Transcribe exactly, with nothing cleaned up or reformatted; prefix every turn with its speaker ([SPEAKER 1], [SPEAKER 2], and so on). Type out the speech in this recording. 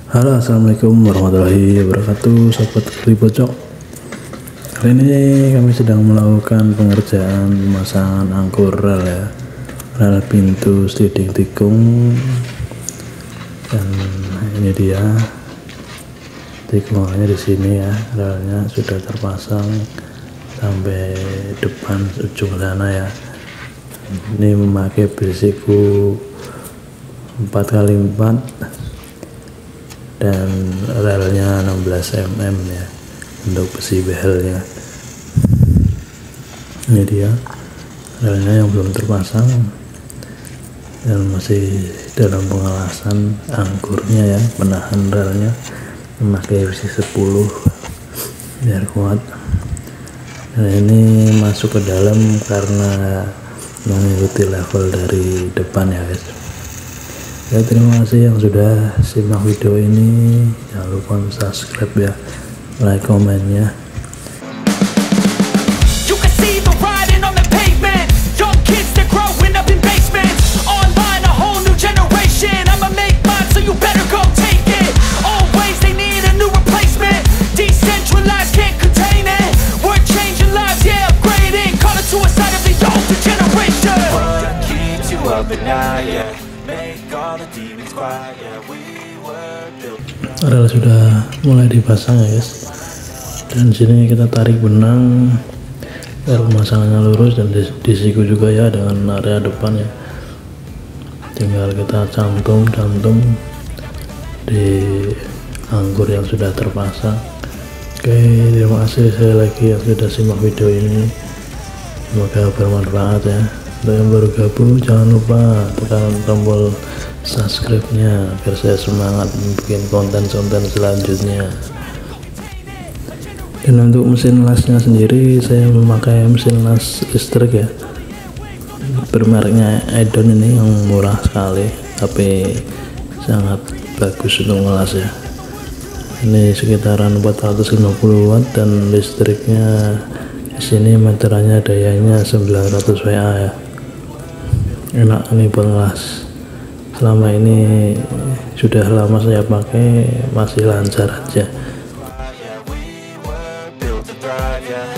[SPEAKER 1] Halo, assalamualaikum warahmatullahi wabarakatuh, sahabat Kuli Pocok. Kali ini kami sedang melakukan pengerjaan pemasangan angkur rel ya, rel pintu sliding tikung. Dan ini dia tikungannya di sini ya, relnya sudah terpasang sampai depan ujung sana ya. Ini memakai besiku empat kali empat dan relnya enam belas milimeter ya untuk besi behelnya. Ini dia relnya yang belum terpasang dan masih dalam pengelasan angkurnya ya, penahan relnya memakai besi sepuluh biar kuat. Nah, ini masuk ke dalam karena mengikuti level dari depan ya guys. Ya, terima kasih yang sudah simak video ini. Jangan lupa subscribe ya, like, komennya. Rel sudah mulai dipasang ya guys, dan sini kita tarik benang rel pemasangannya lurus dan disiku juga ya dengan area depan ya, tinggal kita cantum cantum di angkur yang sudah terpasang. Oke, terima kasih sekali lagi yang sudah simak video ini, semoga bermanfaat ya. Untuk yang baru gabung jangan lupa tekan tombol subscribe-nya agar saya semangat membuat konten-konten selanjutnya. Dan untuk mesin lasnya sendiri saya memakai mesin las listrik ya, bermereknya Edon, ini yang murah sekali tapi sangat bagus untuk ngelas ya. Ini sekitaran empat ratus lima puluh watt dan listriknya di sini meterannya dayanya sembilan ratus watt ya. Enak ini buat ngelas. Selama ini sudah lama saya pakai, masih lancar aja.